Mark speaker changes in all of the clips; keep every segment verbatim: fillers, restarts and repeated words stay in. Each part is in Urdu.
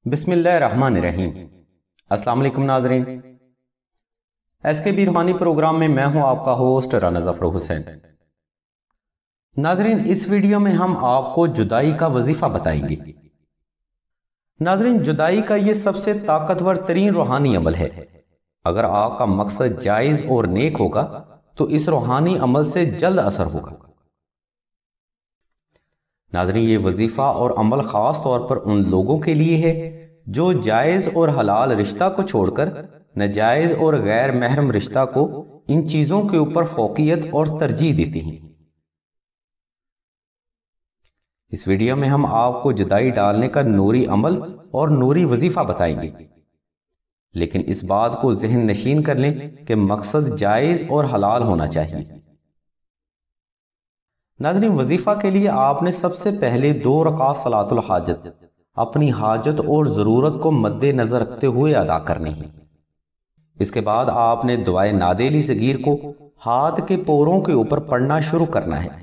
Speaker 1: بسم اللہ الرحمن الرحیم۔ السلام علیکم ناظرین، ایس کے بی روحانی پروگرام میں میں ہوں آپ کا ہوسٹ رانا ظفر حسین۔ ناظرین، اس ویڈیو میں ہم آپ کو جدائی کا وظیفہ بتائیں گے۔ ناظرین، جدائی کا یہ سب سے طاقتور ترین روحانی عمل ہے۔ اگر آپ کا مقصد جائز اور نیک ہوگا تو اس روحانی عمل سے جلد اثر ہوگا۔ ناظرین، یہ وظیفہ اور عمل خاص طور پر ان لوگوں کے لیے ہے جو جائز اور حلال رشتہ کو چھوڑ کر ناجائز اور غیر محرم رشتہ کو ان چیزوں کے اوپر فوقیت اور ترجیح دیتی ہیں۔ اس ویڈیو میں ہم آپ کو جدائی ڈالنے کا نوری عمل اور نوری وظیفہ بتائیں گے، لیکن اس بات کو ذہن نشین کر لیں کہ مقصد جائز اور حلال ہونا چاہیے۔ ناظرین، وظیفہ کے لیے آپ نے سب سے پہلے دو رکعت صلاۃ الحاجت اپنی حاجت اور ضرورت کو مد نظر رکھتے ہوئے ادا کرنی ہے۔ اس کے بعد آپ نے دعائے نادیلی صغیر کو ہاتھ کے پوروں کے اوپر پڑھنا شروع کرنا ہے۔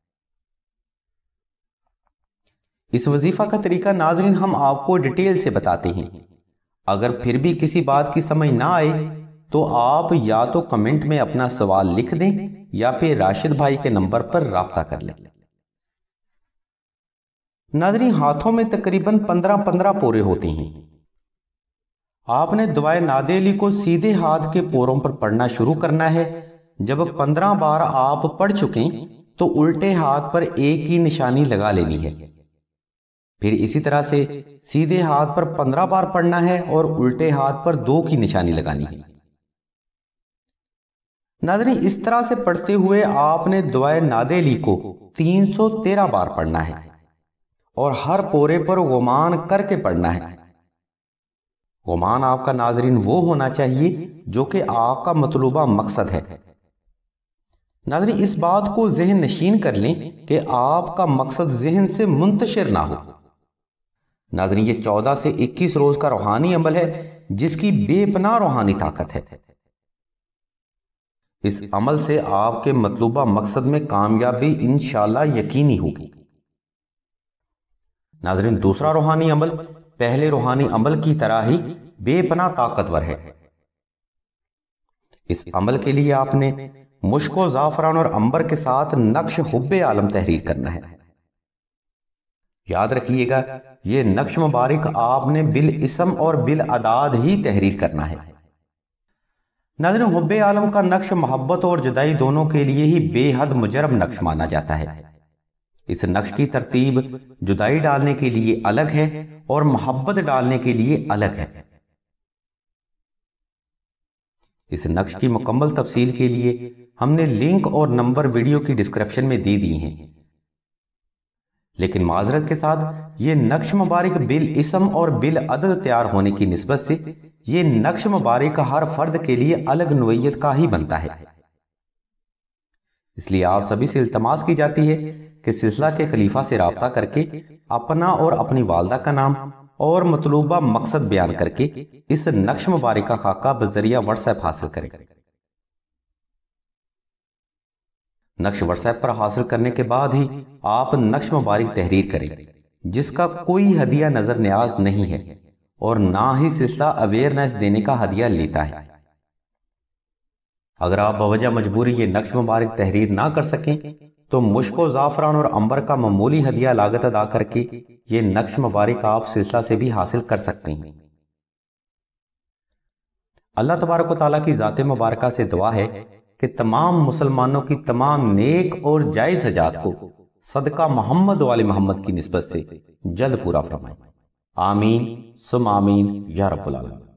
Speaker 1: اس وظیفہ کا طریقہ ناظرین ہم آپ کو ڈیٹیل سے بتاتے ہیں۔ اگر پھر بھی کسی بات کی سمجھ نہ آئے تو آپ یا تو کمنٹ میں اپنا سوال لکھ دیں یا پھر راشد بھائی کے نمبر پر رابطہ کر لیں۔ ناظرین، ہاتھوں میں تقریباً پندرہ پندرہ پورے ہوتے ہیں۔ آپ نے دعائے نادیلی کو سیدھے ہاتھ کے پوروں پر پڑھنا شروع کرنا ہے۔ جب پندرہ بار آپ پڑھ چکیں تو الٹے ہاتھ پر ایک کی نشانی لگا لینی ہے۔ پھر اسی طرح سے سیدھے ہاتھ پر پندرہ بار پڑھنا ہے اور الٹے ہاتھ پر دو کی نشانی لگانی ہے۔ ناظرین، اس طرح سے پڑھتے ہوئے آپ نے دعائے نادیلی کو تین سو تیرہ بار پڑھنا ہے اور ہر پورے پر غمان کر کے پڑھنا ہے۔ غمان آپ کا ناظرین وہ ہونا چاہیے جو کہ آپ کا مطلوبہ مقصد ہے۔ ناظرین، اس بات کو ذہن نشین کر لیں کہ آپ کا مقصد ذہن سے منتشر نہ ہو۔ ناظرین، یہ چودہ سے اکیس روز کا روحانی عمل ہے جس کی بے پناہ روحانی طاقت ہے۔ اس عمل سے آپ کے مطلوبہ مقصد میں کامیابی انشاءاللہ یقینی ہوگی۔ ناظرین، دوسرا روحانی عمل پہلے روحانی عمل کی طرح ہی بے پناہ طاقتور ہے۔ اس عمل کے لیے آپ نے مشک و زعفران اور عنبر کے ساتھ نقش حب عالم تحریر کرنا ہے۔ یاد رکھیے گا، یہ نقش مبارک آپ نے بالاسم اور بالعداد ہی تحریر کرنا ہے۔ ناظرین، حب عالم کا نقش محبت اور جدائی دونوں کے لیے ہی بے حد مجرب نقش مانا جاتا ہے۔ اس نقش کی ترتیب جدائی ڈالنے کے لیے الگ ہے اور محبت ڈالنے کے لیے الگ ہے۔ اس نقش کی مکمل تفصیل کے لیے ہم نے لنک اور نمبر ویڈیو کی ڈسکرپشن میں دے دی ہیں، لیکن معذرت کے ساتھ یہ نقش مبارک بالاسم اور بالعدد تیار ہونے کی نسبت سے یہ نقش مبارک ہر فرد کے لیے الگ نوعیت کا ہی بنتا ہے۔ اس لیے آپ سبھی سے التماس کی جاتی ہے کہ سلسلہ کے خلیفہ سے رابطہ کر کے اپنا اور اپنی والدہ کا نام اور مطلوبہ مقصد بیان کر کے اس نقش مبارک کا خاکہ بذریعہ واٹس ایپ حاصل کریں۔ نقش واٹس ایپ پر حاصل کرنے کے بعد ہی آپ نقش مبارک تحریر کریں، جس کا کوئی ہدیہ نظر نیاز نہیں ہے اور نہ ہی سلسلہ اویئرنیس دینے کا ہدیہ لیتا ہے۔ اگر آپ بوجہ مجبوری یہ نقش مبارک تحریر نہ کر سکیں تو مشک و زعفران اور عنبر کا معمولی ہدیہ لاگت ادا کر کے یہ نقش مبارک آپ سلسلہ سے بھی حاصل کر سکتے ہیں۔ اللہ تبارک و تعالیٰ کی ذات مبارکہ سے دعا ہے کہ تمام مسلمانوں کی تمام نیک اور جائز حاجات کو صدقہ محمد و آل محمد کی نسبت سے جلد پورا فرمائے۔ آمین ثم آمین یا رب العالمین۔